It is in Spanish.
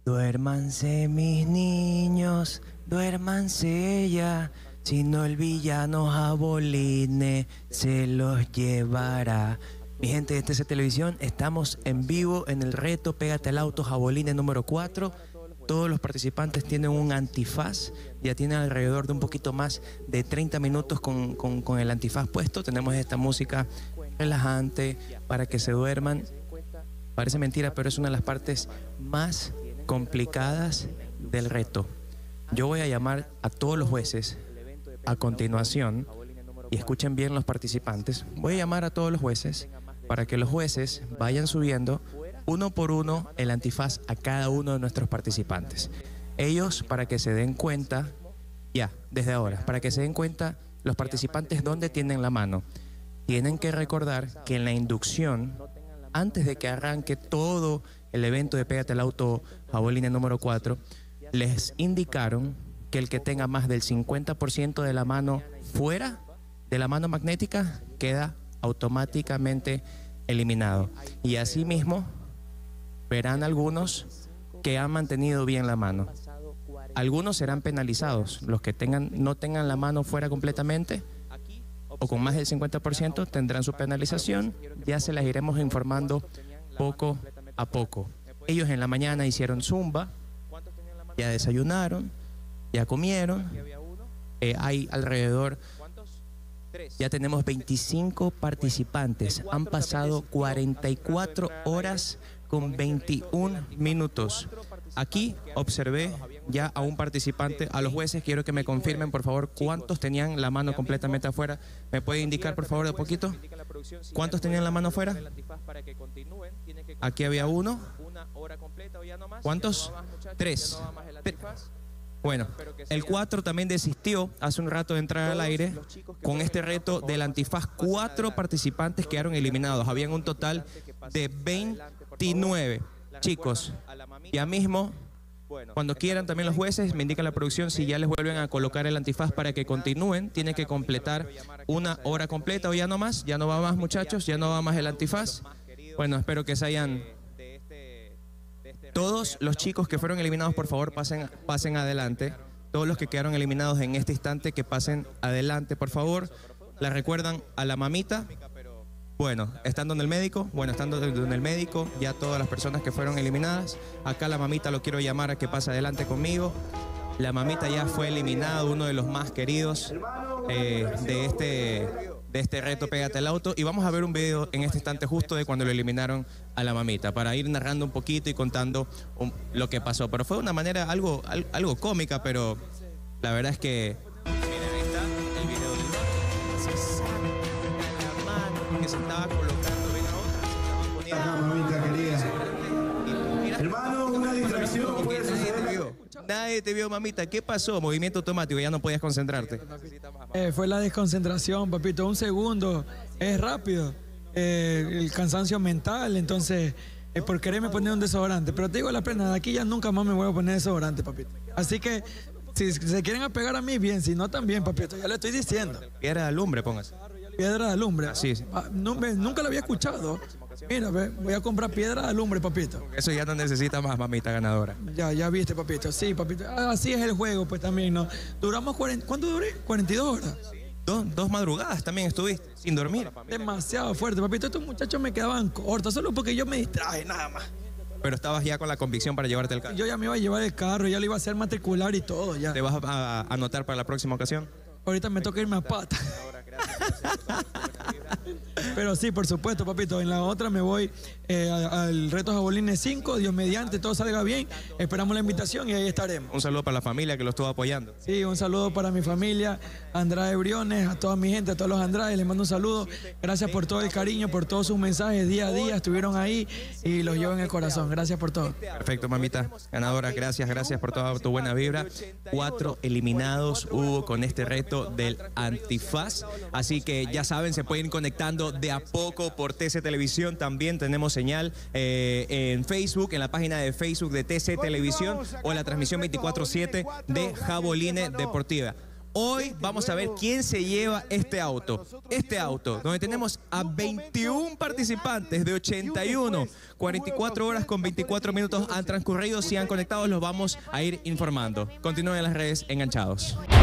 Duérmanse mis niños, duérmanse ya, si no el villano Jaboline se los llevará. Mi gente de TC Televisión, estamos en vivo en el reto Pégate al Auto Jaboline número 4. Todos los participantes tienen un antifaz, ya tienen alrededor de un poquito más de 30 minutos con el antifaz puesto. Tenemos esta música relajante para que se duerman. Parece mentira, pero es una de las partes más complicadas del reto. Yo voy a llamar a todos los jueces a continuación y escuchen bien los participantes. Voy a llamar a todos los jueces para que los jueces vayan subiendo uno por uno el antifaz a cada uno de nuestros participantes. Ellos, para que se den cuenta, ya, desde ahora, para que se den cuenta los participantes dónde tienen la mano. Tienen que recordar que en la inducción, antes de que arranque todo el evento de Pégate al Auto Jaboline número 4, les indicaron que el que tenga más del 50% de la mano fuera de la mano magnética queda automáticamente eliminado. Y asimismo verán algunos que han mantenido bien la mano. Algunos serán penalizados. Los que no tengan la mano fuera completamente o con más del 50% tendrán su penalización. Ya se las iremos informando poco a poco. Ellos en la mañana hicieron zumba, ya desayunaron, ya comieron. Hay alrededor, ya tenemos 25 participantes. Han pasado 44 horas con 21 minutos. Aquí observé ya a un participante. A los jueces quiero que me confirmen, por favor, cuántos tenían la mano completamente afuera. ¿Me puede indicar, por favor, de poquito? ¿Cuántos tenían la mano afuera? Aquí había uno. ¿Cuántos? 3. Bueno, el 4 también desistió hace un rato de entrar al aire. Con este reto del antifaz, 4 participantes quedaron eliminados. Habían un total de 29. Chicos, ya mismo, cuando quieran también los jueces, me indica la producción si ya les vuelven a colocar el antifaz para que continúen. Tienen que completar una hora completa o ya no más. Ya no va más, muchachos, ya no va más el antifaz. Bueno, espero que se hayan... Todos los chicos que fueron eliminados, por favor, pasen adelante. Todos los que quedaron eliminados en este instante, que pasen adelante, por favor. ¿La recuerdan a la mamita? Bueno, ¿están donde el médico? Bueno, están donde el médico, ya todas las personas que fueron eliminadas. Acá la mamita lo quiero llamar a que pase adelante conmigo. La mamita ya fue eliminada, uno de los más queridos de este reto Pégate al Auto. Y vamos a ver un video en este instante justo de cuando lo eliminaron a la mamita, para ir narrando un poquito y contando lo que pasó. Pero fue de una manera algo cómica, pero la verdad es que... Miren, ahí está el video del se saca la mano que se estaba colocando, ven ahora, se estaba poniendo... mamita querida. Hermano, una distracción puede suceder. Nadie te vio, mamita. ¿Qué pasó? Movimiento automático, ya no podías concentrarte. Fue la desconcentración, papito. Un segundo, es rápido. El cansancio mental, entonces, por quererme poner un desodorante. Pero te digo la pena, de aquí ya nunca más me voy a poner desodorante, papito. Así que, si se quieren apegar a mí, bien. Si no, también, papito. Ya le estoy diciendo. Piedra de alumbre, póngase. Piedra de alumbre. Así es. Nunca lo había escuchado. Mira, voy a comprar piedra de alumbre, papito. Eso ya no necesita más, mamita ganadora. Ya viste, papito. Sí, papito. Así es el juego, pues también, ¿no? Duramos ¿cuánto duré? 42 horas. Dos madrugadas también estuviste sin dormir. Demasiado fuerte, papito. Estos muchachos me quedaban cortos, solo porque yo me distraje, nada más. Pero estabas ya con la convicción para llevarte el carro. Yo ya me iba a llevar el carro, ya lo iba a hacer matricular y todo, ya. ¿Te vas a anotar para la próxima ocasión? Ahorita me toca irme a pata. Pero sí, por supuesto, papito. En la otra me voy al reto Jaboline 5. Dios mediante, todo salga bien. Esperamos la invitación y ahí estaremos. Un saludo para la familia que lo estuvo apoyando. Sí, un saludo para mi familia, Andrade Briones, a toda mi gente, a todos los Andrade. Les mando un saludo. Gracias por todo el cariño, por todos sus mensajes día a día. Estuvieron ahí y los llevo en el corazón. Gracias por todo. Perfecto, mamita. Ganadora, gracias por toda tu buena vibra. 4 eliminados hubo con este reto del antifaz. Así que ya saben, se pueden ir conectando de a poco por TC Televisión. También tenemos señal en Facebook, en la página de Facebook de TC Televisión o en la transmisión 24/7 de Jaboline Deportiva. Hoy vamos a ver quién se lleva este auto. Este auto, donde tenemos a 21 participantes de 81. 44 horas con 24 minutos han transcurrido. Si han conectado, los vamos a ir informando. Continúen en las redes enganchados.